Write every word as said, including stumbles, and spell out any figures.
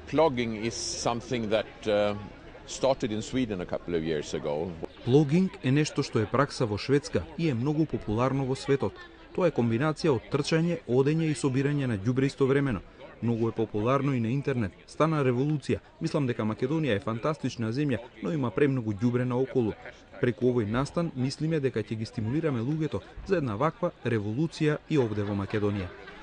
Plogging is something that uh, started in Sweden a couple of years ago. Плогинг е нешто што е пракса во Шведска и е многу популарно во светот. Тоа е комбинација од трчање, одење и собирање на ѓубре истовремено. Многу е популарно и на интернет. Стана револуција. Мислам дека Македонија е фантастична земја, но има премногу ѓубре наоколу. Преку овој настан мислиме дека ќе ги стимулираме луѓето за една ваква револуција и овде во Македонија.